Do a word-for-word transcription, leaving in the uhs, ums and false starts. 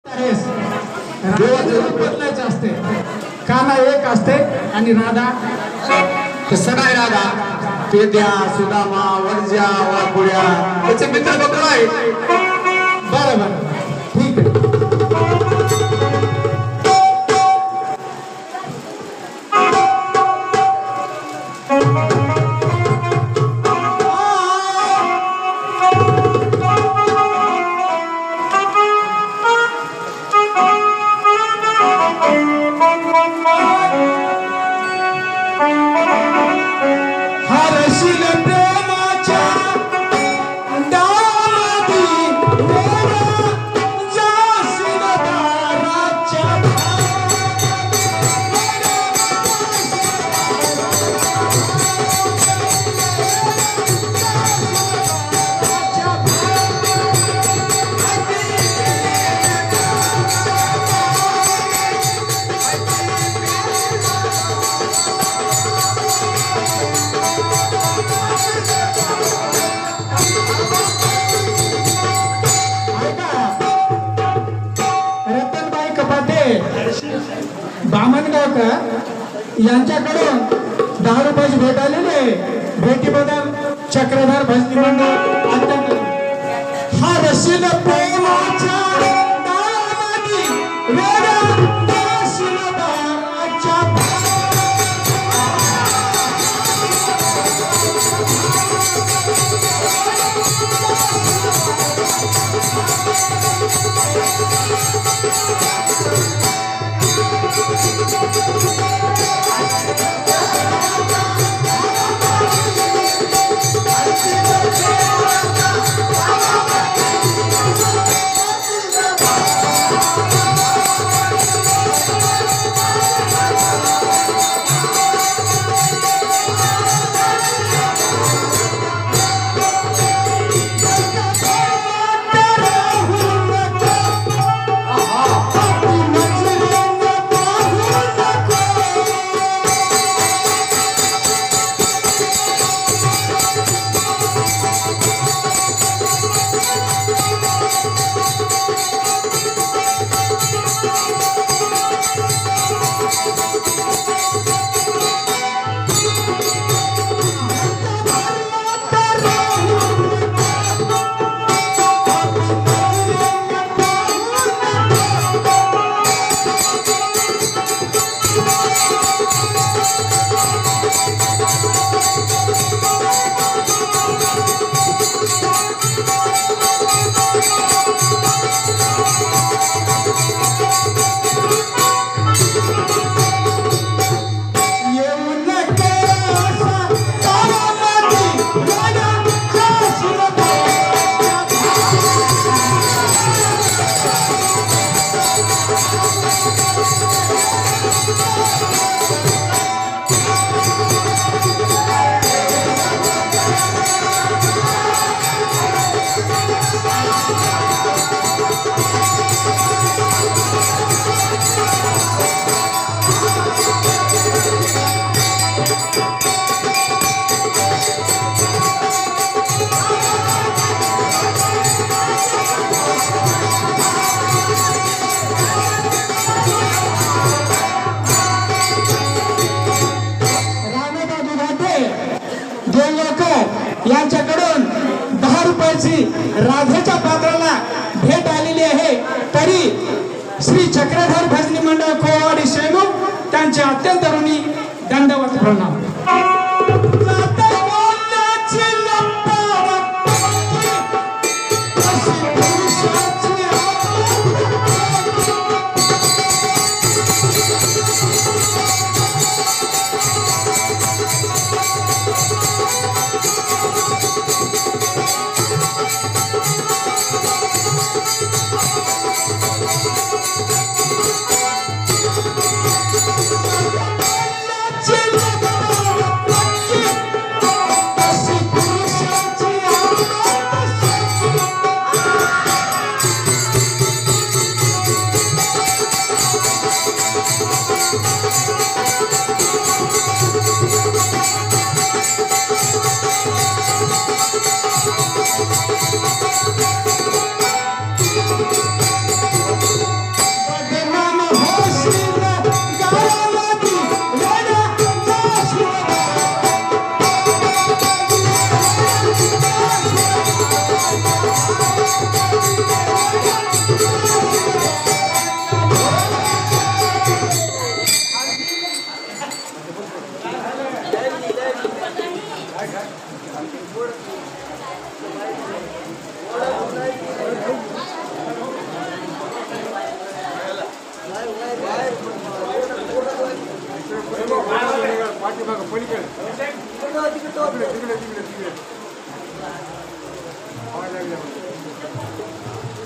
बदलायचं असते. काना एक असते आणि राधा तसं नाही. राधा पेद्या सुदामा वर्जा वाकुड्या त्याचे मित्र बघतो आहे. बरं बरं ठीक आहे. बामणगावकर यांच्याकडून दहा रुपयाची भेट आलेली आहे. भेटीबद्दल चक्रधर भजनी मंडळ अत्यंत हा रशील प्रेमाच्या दारामध्ये वेडा दाशिलदाराच्या यांच्याकडून दहा रुपयाची राधेच्या पात्राला भेट आलेली आहे. तरी श्री चक्रधर भजनी मंडळ कोवाडी शेलू त्यांचे अत्यंत ऋणी दंडवत प्रणाम. पाठीमागं पलीकडे